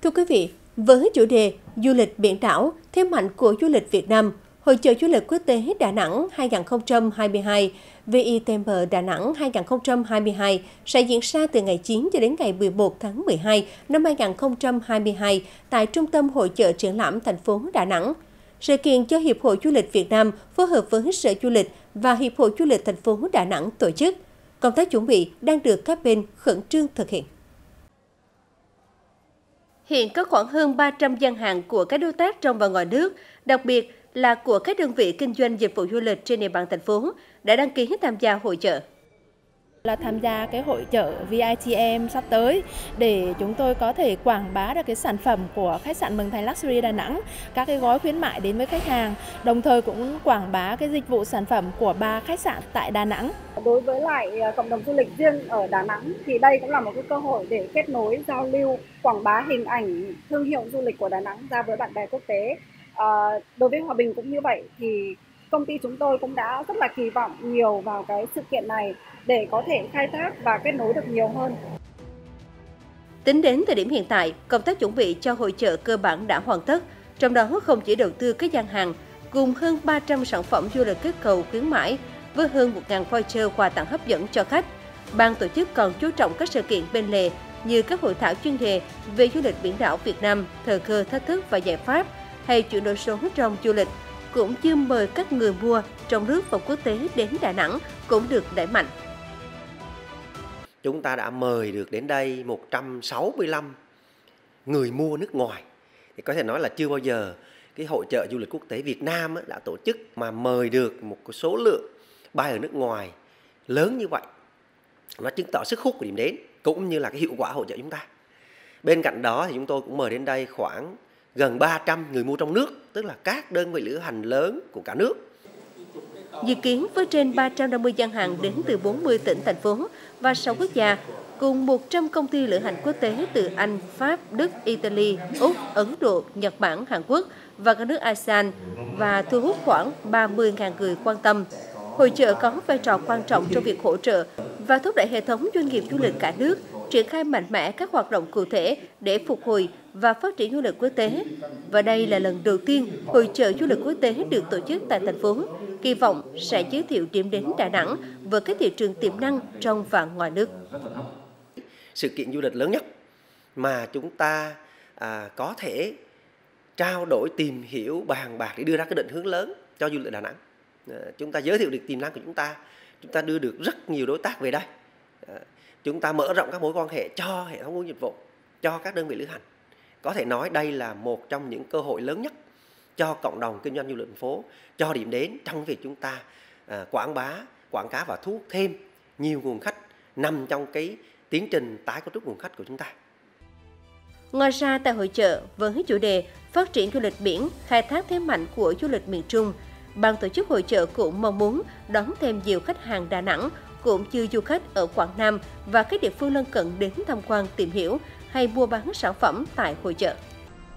Thưa quý vị, với chủ đề Du lịch biển đảo, thế mạnh của du lịch Việt Nam, Hội chợ du lịch quốc tế Đà Nẵng 2022 VITM Đà Nẵng 2022 sẽ diễn ra từ ngày 9 cho đến ngày 11 tháng 12 năm 2022 tại Trung tâm Hội chợ triển lãm thành phố Đà Nẵng. Sự kiện do Hiệp hội Du lịch Việt Nam phối hợp với Sở Du lịch và Hiệp hội Du lịch thành phố Đà Nẵng tổ chức. Công tác chuẩn bị đang được các bên khẩn trương thực hiện. Hiện có khoảng hơn 300 gian hàng của các đối tác trong và ngoài nước, đặc biệt là của các đơn vị kinh doanh dịch vụ du lịch trên địa bàn thành phố đã đăng ký tham gia hội chợ. Là tham gia cái hội chợ VITM sắp tới để chúng tôi có thể quảng bá được cái sản phẩm của khách sạn Mường Thành Luxury Đà Nẵng, các cái gói khuyến mại đến với khách hàng, đồng thời cũng quảng bá cái dịch vụ sản phẩm của 3 khách sạn tại Đà Nẵng. Đối với lại cộng đồng du lịch riêng ở Đà Nẵng thì đây cũng là một cái cơ hội để kết nối, giao lưu, quảng bá hình ảnh thương hiệu du lịch của Đà Nẵng ra với bạn bè quốc tế. Đối với Hòa Bình cũng như vậy thì công ty chúng tôi cũng đã rất là kỳ vọng nhiều vào cái sự kiện này để có thể khai thác và kết nối được nhiều hơn. Tính đến thời điểm hiện tại, công tác chuẩn bị cho hội chợ cơ bản đã hoàn tất, trong đó không chỉ đầu tư các gian hàng, cùng hơn 300 sản phẩm du lịch kích cầu khuyến mãi với hơn 1.000 voucher quà tặng hấp dẫn cho khách. Ban tổ chức còn chú trọng các sự kiện bên lề như các hội thảo chuyên đề về du lịch biển đảo Việt Nam, thời cơ, thách thức và giải pháp, hay chuyển đổi số trong du lịch, cũng như mời các người mua trong nước và quốc tế đến Đà Nẵng cũng được đẩy mạnh. Chúng ta đã mời được đến đây 165 người mua nước ngoài. Thì có thể nói là chưa bao giờ cái hội chợ du lịch quốc tế Việt Nam đã tổ chức mà mời được một số lượng bay ở nước ngoài lớn như vậy. Nó chứng tỏ sức hút của điểm đến cũng như là cái hiệu quả hội chợ chúng ta. Bên cạnh đó thì chúng tôi cũng mời đến đây khoảng gần 300 người mua trong nước, tức là các đơn vị lữ hành lớn của cả nước. Dự kiến với trên 350 gian hàng đến từ 40 tỉnh, thành phố và 6 quốc gia, cùng 100 công ty lữ hành quốc tế từ Anh, Pháp, Đức, Italy, Úc, Ấn Độ, Nhật Bản, Hàn Quốc và các nước ASEAN và thu hút khoảng 30.000 người quan tâm. Hội chợ có vai trò quan trọng trong việc hỗ trợ và thúc đẩy hệ thống doanh nghiệp du lịch cả nước triển khai mạnh mẽ các hoạt động cụ thể để phục hồi và phát triển du lịch quốc tế. Và đây là lần đầu tiên hội chợ du lịch quốc tế được tổ chức tại thành phố, kỳ vọng sẽ giới thiệu điểm đến Đà Nẵng với các thị trường tiềm năng trong và ngoài nước. Sự kiện du lịch lớn nhất mà chúng ta có thể trao đổi, tìm hiểu, bàn bạc để đưa ra cái định hướng lớn cho du lịch Đà Nẵng. Chúng ta giới thiệu được tiềm năng của chúng ta đưa được rất nhiều đối tác về đây. Chúng ta mở rộng các mối quan hệ cho hệ thống dịch vụ, cho các đơn vị lữ hành. Có thể nói đây là một trong những cơ hội lớn nhất cho cộng đồng kinh doanh du lịch thành phố, cho điểm đến trong việc chúng ta quảng bá, quảng cáo và thu hút thêm nhiều nguồn khách nằm trong cái tiến trình tái cấu trúc nguồn khách của chúng ta. Ngoài ra, tại hội chợ với chủ đề phát triển du lịch biển, khai thác thế mạnh của du lịch miền Trung, ban tổ chức hội chợ cũng mong muốn đón thêm nhiều khách hàng Đà Nẵng cũng như du khách ở Quảng Nam và các địa phương lân cận đến tham quan, tìm hiểu hay mua bán sản phẩm tại hội chợ.